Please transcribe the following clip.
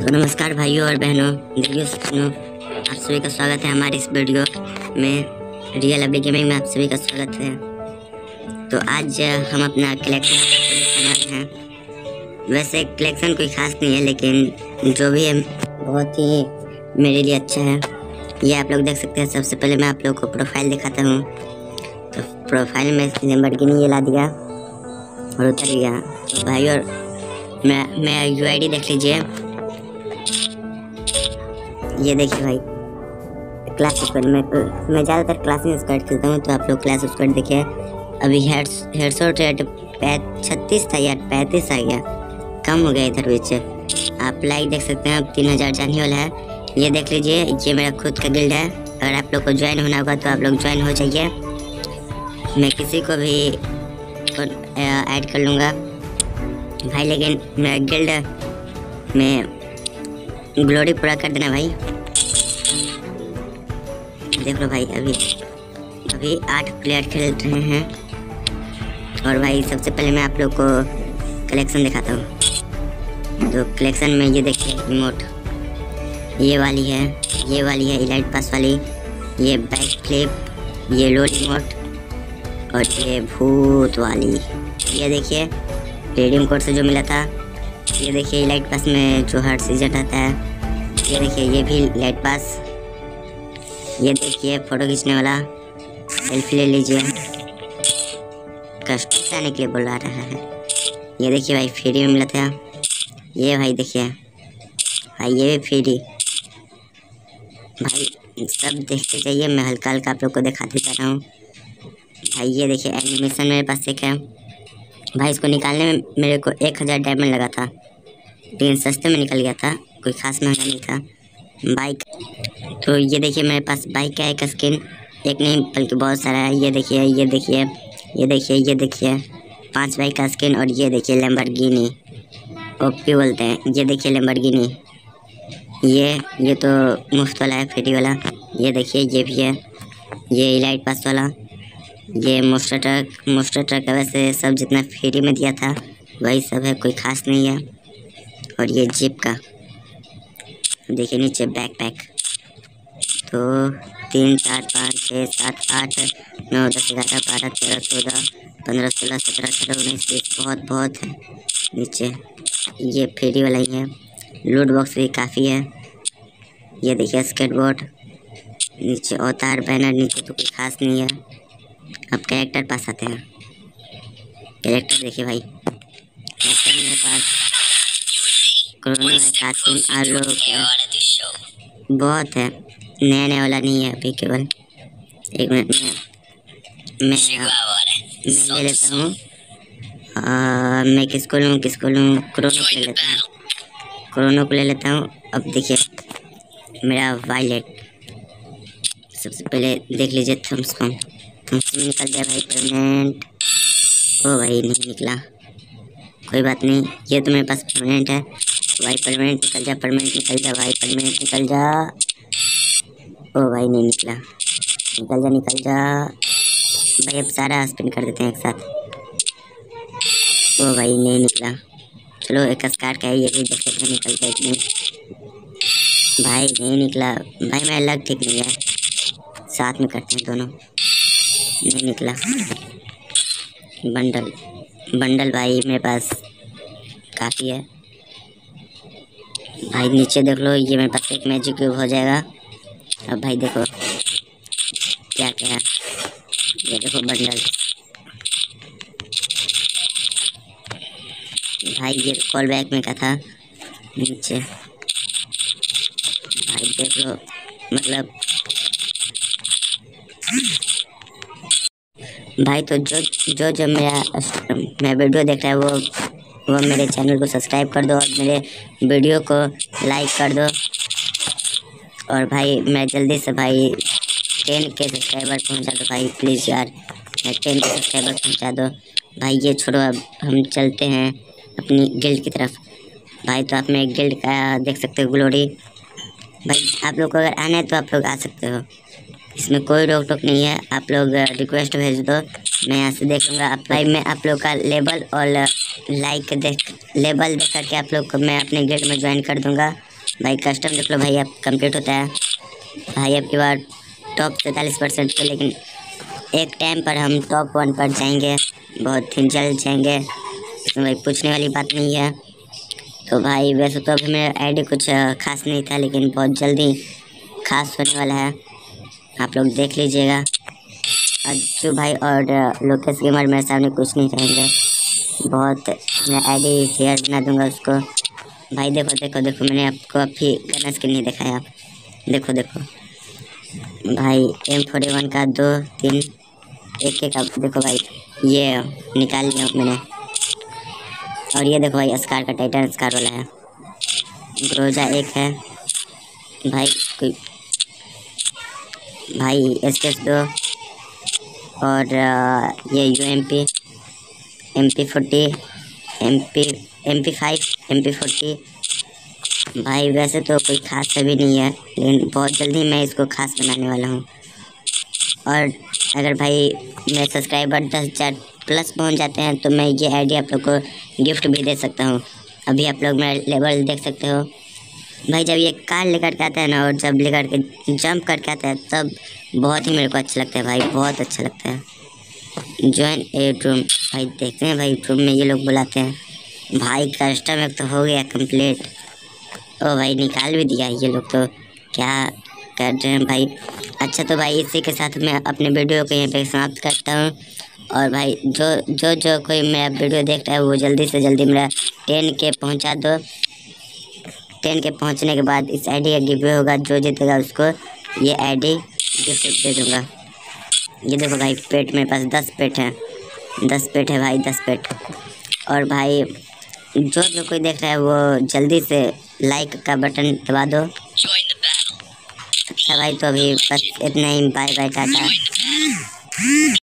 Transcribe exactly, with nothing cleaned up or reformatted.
तो नमस्कार भाइयों और बहनों, देखिए सुनो, आप सभी का स्वागत है हमारे इस वीडियो में। रियल अभी गेमिंग में आप सभी का स्वागत है। तो आज हम अपना कलेक्शन बना रहे हैं। वैसे कलेक्शन कोई खास नहीं है, लेकिन जो भी है बहुत ही मेरे लिए अच्छा है। ये आप लोग देख सकते हैं। सबसे पहले मैं आप लोग को प्रोफाइल दिखाता हूँ। तो प्रोफाइल में लैम्बोर्गिनी ये ला दिया और उतर गया। तो भाई और मैं मैं यू आई डी देख लीजिए। ये देखिए भाई, क्लास स्क्वाड में मैं ज़्यादातर क्लास में स्क्वाड खेलता हूँ, तो आप लोग क्लास स्क्वाड देखिए। अभी हेड हेडशॉट रेट छत्तीस था यार, पैंतीस आ गया, कम हो गया इधर बीच। आप लाइक देख सकते हैं, अब तीन हज़ार जाने वाला है। ये देख लीजिए, ये मेरा खुद का गिल्ड है। अगर आप लोग को ज्वाइन होना होगा तो आप लोग ज्वाइन हो जाइए। मैं किसी को भी ऐड कर लूँगा भाई, लेकिन मेरा गिल्ड में ग्लोरी पूरा कर देना भाई। देख लो भाई, अभी अभी आठ प्लेयर खेल रहे हैं। और भाई सबसे पहले मैं आप लोग को कलेक्शन दिखाता हूँ। तो कलेक्शन में ये देखिए, इमोट ये वाली है, ये वाली है इलाइट पास वाली, ये बैक फ्लिप, ये लोड इमोट और ये भूत वाली। ये देखिए रेडियम कोड से जो मिला था। ये देखिए इलाइट पास में जो हर सीजन रहता है। ये देखिए ये भी इलाइट पास। ये देखिए फोटो खींचने वाला, सेल्फी ले लीजिए, कस्टमर आने के लिए बुला रहा है। ये देखिए भाई फ्री में मिला था। ये भाई देखिए भाई, ये भी फ्री भाई। सब देखते जाइए, मैं हल्का हल्का आप लोग को दिखाते जा रहा हूँ भाई। ये देखिए एनिमेशन मेरे पास एक है भाई। इसको निकालने में मेरे को एक हज़ार डायमंड लगा था, लेकिन सस्ते में निकल गया था, कोई खास महंगा नहीं था। बाइक, तो ये देखिए मेरे पास बाइक का एक स्किन, एक नहीं बल्कि बहुत सारा है। ये देखिए ये देखिए ये देखिए ये देखिए पांच बाइक का स्किन। और ये देखिए लैम्बोर्गिनी ओपी बोलते हैं। ये देखिए लैम्बोर्गिनी, ये ये तो मुफ्त वाला है, फ्री वाला। ये देखिए ये भी है, ये इलाइट पास वाला। ये मोस्टर ट्रक, मोस्टर ट्रक का वैसे सब जितना फ्री में दिया था वही सब है, कोई खास नहीं है। और ये जिप का देखिए नीचे बैकपैक। तो तीन चार पाँच छः सात आठ नौ दस ग्यारह बारह तेरह चौदह पंद्रह सोलह सत्रह अठारह उन्नीस बीस, बहुत बहुत है नीचे। ये फ्री वाला ही है। लूट बॉक्स भी काफ़ी है। ये देखिए स्केटबोर्ड, नीचे अवतार बैनर, नीचे तो कोई खास नहीं है। अब कैरेक्टर पास आते हैं। कैरेक्टर देखिए भाई, कैरेक्टर मेरे पास कोरोना आलोक बहुत है, नया नया वाला नहीं है अभी। केवल एक मिनट में मैं मैं ले लेता हूँ। मैं किसको लूँ किसको लूँ कोरोना को ले लेता हूँ कोरोना को ले लेता हूँ। अब देखिए मेरा वायलेट, सबसे पहले देख लीजिए थम्स कम थम्स में निकल जाए भाई परमानेंट। ओ भाई नहीं निकला, कोई बात नहीं, ये तो मेरे पास परमानेंट है भाई। परमानेंट निकल जा, परमानेंट निकल जा भाई, परमानेंट निकल जा। ओ भाई नहीं निकला, निकल जा निकल जा भाई। अब सारा स्पिन कर देते हैं एक साथ। ओ भाई नहीं निकला, चलो एक स्कार का है, ये भी देख लेते हैं निकल जाए कि नहीं। भाई नहीं निकला भाई, मेरा लग ठीक नहीं है, साथ में करते हैं दोनों। नहीं निकला। बंडल बंडल भाई मेरे पास काफ़ी है भाई। नीचे देख लो, ये मेरे पास एक मैजिक क्यूब हो जाएगा। अब भाई देखो क्या क्या, ये देखो बंडल भाई, ये कॉल बैक में का था नीचे भाई। देख लो मतलब भाई, तो जो जो जो मेरा मेरा वीडियो देख रहा है वो वो मेरे चैनल को सब्सक्राइब कर दो और मेरे वीडियो को लाइक कर दो। और भाई मैं जल्दी से भाई टेन के सब्सक्राइबर पहुंचा दो भाई, प्लीज़ यार, टेन के सब्सक्राइबर पहुंचा दो भाई। ये छोड़ो, अब हम चलते हैं अपनी गिल्ड की तरफ भाई। तो आप मेरे गिल्ड का देख सकते हो ग्लोरी भाई। आप लोग को अगर आना है तो आप लोग आ सकते हो, इसमें कोई रोक टोक नहीं है। आप लोग रिक्वेस्ट भेज दो, मैं यहाँ से देख लूँगा। आप भाई मैं आप लोग का लेबल और लाइक देख लेबल देख करके आप लोग को मैं अपने गिल्ड में ज्वाइन कर दूँगा। भाई कस्टम देख लो भाई, अब कंप्लीट होता है भाई। अब की बार टॉप सैंतालीस परसेंट पे, लेकिन एक टाइम पर हम टॉप वन पर जाएंगे, बहुत ही जल्द जाएंगे, इसमें भाई पूछने वाली बात नहीं है। तो भाई वैसे तो अभी मेरा आईडी कुछ खास नहीं था, लेकिन बहुत जल्दी खास होने वाला है, आप लोग देख लीजिएगा। अज्जू भाई और लोकेश गेमर मेरे सामने कुछ नहीं कहेंगे, बहुत मैं आईडी शेयर बना दूंगा उसको। भाई देखो देखो देखो, मैंने आपको अभी गन स्किन नहीं दिखाया, देखो देखो भाई एम फोर्टी वन का दो तीन एक एक, देखो भाई ये निकाल लिया मैंने। और ये देखो भाई स्कार का टाइटन स्कार वाला है, ग्रोजा एक है भाई, कोई भाई एस के एस दो, और ये U M P M P forty M P M P five M P forty. भाई वैसे तो कोई खास अभी नहीं है, लेकिन बहुत जल्दी मैं इसको खास बनाने वाला हूँ। और अगर भाई मेरे सब्सक्राइबर दस हज़ार प्लस पहुँच जाते हैं तो मैं ये आईडी आप लोग को गिफ्ट भी दे सकता हूँ। अभी आप लोग मेरा लेवल देख सकते हो भाई, जब ये कार लेकर के आता है ना, और जब लेकर के जंप करके आता है, तब बहुत ही मेरे को अच्छा लगता है भाई, बहुत अच्छा लगता है। जॉइन एट रूम भाई, देखते हैं भाई रूम में ये लोग बुलाते हैं भाई। कस्टम एक तो हो गया कंप्लीट, ओ भाई निकाल भी दिया ये लोग, तो क्या कर रहे हैं भाई। अच्छा तो भाई इसी के साथ मैं अपने वीडियो को यहीं पे समाप्त करता हूँ। और भाई जो जो जो कोई मेरा वीडियो देख रहा है वो जल्दी से जल्दी मेरा टेन के पहुँचा दो। टेन के पहुँचने के बाद इस आईडी का गिव होगा, जो जीतेगा उसको ये आईडी गिफ्ट दे दूँगा। ये देखो भाई पेट मेरे पास दस पेट है, दस पेट है भाई, दस पेट। और भाई जो जो कोई देख रहा है वो जल्दी से लाइक का बटन दबा दो। अच्छा भाई तो अभी बस इतना ही, बाय बाय टाटा।